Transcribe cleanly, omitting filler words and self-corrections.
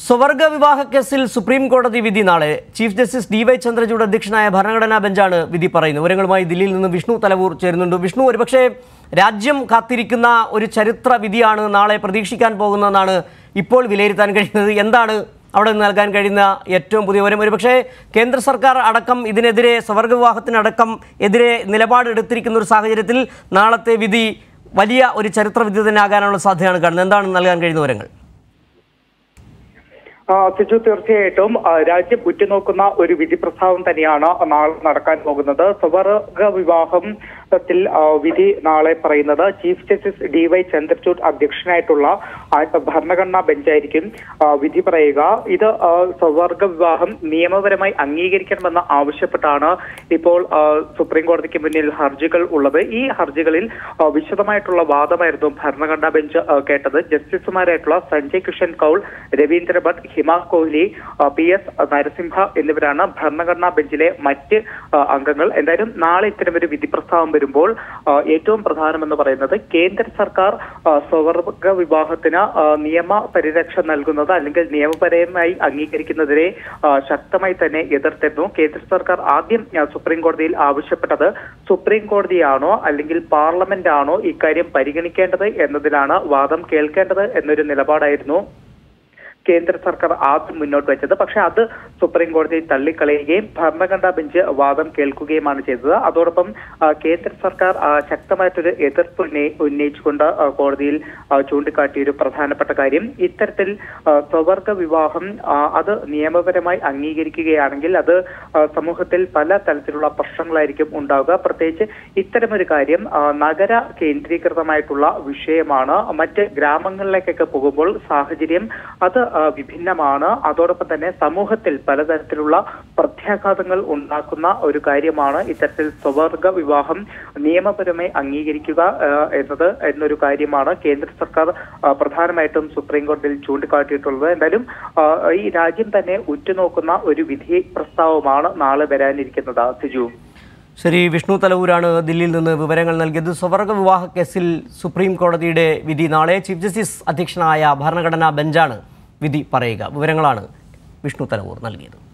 സ്വവർഗ വിവാഹ കേസിൽ സുപ്രീം കോടതി വിധി നാളെ. ചീഫ് ജസ്റ്റിസ് DY ചന്ദ്രചൂഡ് അധ്യക്ഷനായ ഭരണഘടനാ ബെഞ്ചാണ് വിധി പറയുന്നത്. വിവരങ്ങളുമായി ദില്ലിയിൽ നിന്ന് വിഷ്ണു തലവൂർ ചേരുന്നുണ്ട്. വിഷ്ണു, ഒരുപക്ഷെ രാജ്യം കാത്തിരിക്കുന്ന ഒരു ചരിത്ര വിധിയാണ് നാളെ പ്രതീക്ഷിക്കാൻ പോകുന്നതെന്നാണ് ഇപ്പോൾ വിലയിരുത്താൻ കഴിയുന്നത്. എന്താണ് അവിടെ നൽകാൻ കഴിയുന്ന ഏറ്റവും പുതിയ വിവരം? ഒരുപക്ഷെ കേന്ദ്ര സർക്കാർ അടക്കം ഇതിനെതിരെ, സ്വവർഗ വിവാഹത്തിനടക്കം എതിരെ നിലപാടെടുത്തിരിക്കുന്ന ഒരു സാഹചര്യത്തിൽ നാളത്തെ വിധി വലിയ ഒരു ചരിത്ര വിധി തന്നെ ആകാനുള്ള സാധ്യതയാണ് കാണുന്നത്. എന്താണ് നൽകാൻ കഴിയുന്ന വിവരങ്ങൾ? സിജു, തീർച്ചയായിട്ടും രാജ്യം ഉറ്റുനോക്കുന്ന ഒരു വിധി പ്രസ്താവം തന്നെയാണ് നാളെ നടക്കാൻ പോകുന്നത്. സ്വവർഗ വിവാഹത്തിൽ വിധി നാളെ പറയുന്നത് ചീഫ് ജസ്റ്റിസ് DY ചന്ദ്രചൂഡ് അധ്യക്ഷനായിട്ടുള്ള ഭരണഘടനാ ബെഞ്ചായിരിക്കും വിധി പറയുക. ഇത് സ്വവർഗ വിവാഹം നിയമപരമായി അംഗീകരിക്കണമെന്ന് ആവശ്യപ്പെട്ടാണ് ഇപ്പോൾ സുപ്രീം കോടതിക്ക് മുന്നിൽ ഹർജികൾ ഉള്ളത്. ഈ ഹർജികളിൽ വിശദമായിട്ടുള്ള വാദമായിരുന്നു ഭരണഘടനാ ബെഞ്ച് കേട്ടത്. ജസ്റ്റിസുമാരായിട്ടുള്ള സഞ്ജയ് കിഷൻ കൗൾ, രവീന്ദ്ര ഭട്ട്, ഹിമ കോഹ്ലി, PS നരസിംഹ എന്നിവരാണ് ഭരണഘടനാ ബെഞ്ചിലെ മറ്റ് അംഗങ്ങൾ. എന്തായാലും നാളെ ഇത്തരമൊരു വിധി പ്രസ്താവം വരുമ്പോൾ ഏറ്റവും പ്രധാനമെന്ന് പറയുന്നത് കേന്ദ്ര സർക്കാർ സ്വവർഗ വിവാഹത്തിന് നിയമ പരിരക്ഷ നൽകുന്നത് അല്ലെങ്കിൽ നിയമപരമായി അംഗീകരിക്കുന്നതിനെ ശക്തമായി തന്നെ എതിർത്തിരുന്നു. കേന്ദ്ര സർക്കാർ ആദ്യം സുപ്രീം കോടതിയിൽ ആവശ്യപ്പെട്ടത് സുപ്രീം കോടതിയാണോ അല്ലെങ്കിൽ പാർലമെന്റ് ആണോ ഇക്കാര്യം പരിഗണിക്കേണ്ടത് എന്നതിലാണ് വാദം കേൾക്കേണ്ടത് എന്നൊരു നിലപാടായിരുന്നു കേന്ദ്ര സർക്കാർ ആദ്യം മുന്നോട്ട് വെച്ചത്. പക്ഷെ അത് സുപ്രീം കോടതി തള്ളിക്കളയുകയും ഭരണഘടനാ ബെഞ്ച് വാദം കേൾക്കുകയുമാണ് ചെയ്തത്. അതോടൊപ്പം കേന്ദ്ര സർക്കാർ ശക്തമായിട്ടൊരു എതിർപ്പ് ഉന്നയിച്ചുകൊണ്ട് കോടതിയിൽ ചൂണ്ടിക്കാട്ടിയ ഒരു പ്രധാനപ്പെട്ട കാര്യം, ഇത്തരത്തിൽ സ്വവർഗ വിവാഹം അത് നിയമപരമായി അംഗീകരിക്കുകയാണെങ്കിൽ അത് സമൂഹത്തിൽ പല തരത്തിലുള്ള പ്രശ്നങ്ങളായിരിക്കും ഉണ്ടാവുക. പ്രത്യേകിച്ച് ഇത്തരമൊരു കാര്യം നഗര കേന്ദ്രീകൃതമായിട്ടുള്ള വിഷയമാണ്. മറ്റ് ഗ്രാമങ്ങളിലേക്കൊക്കെ പോകുമ്പോൾ സാഹചര്യം അത് വിഭിന്നമാണ്. അതോടൊപ്പം തന്നെ സമൂഹത്തിൽ പലതരത്തിലുള്ള പ്രത്യാഘാതങ്ങൾ ഉണ്ടാക്കുന്ന ഒരു കാര്യമാണ് ഇത്തരത്തിൽ സ്വവർഗ വിവാഹം നിയമപരമായി അംഗീകരിക്കുക എന്നൊരു കാര്യമാണ് കേന്ദ്ര സർക്കാർ പ്രധാനമായിട്ടും സുപ്രീം കോടതിയിൽ ചൂണ്ടിക്കാട്ടിയിട്ടുള്ളത്. എന്തായാലും ഈ രാജ്യം തന്നെ ഉറ്റുനോക്കുന്ന ഒരു വിധി പ്രസ്താവമാണ് നാളെ വരാനിരിക്കുന്നത്. സിജു, ശരി. വിഷ്ണു തലവൂരാണ് ദില്ലിയിൽ നിന്ന് വിവരങ്ങൾ നൽകിയത്. സ്വവർഗ വിവാഹ കേസിൽ സുപ്രീം കോടതിയുടെ വിധി നാളെ. ചീഫ് ജസ്റ്റിസ് അധ്യക്ഷനായ ഭരണഘടനാ ബെഞ്ചാണ് വിധി പറയുക. വിവരങ്ങളാണ് വിഷ്ണു തലവൂർ നൽകിയത്.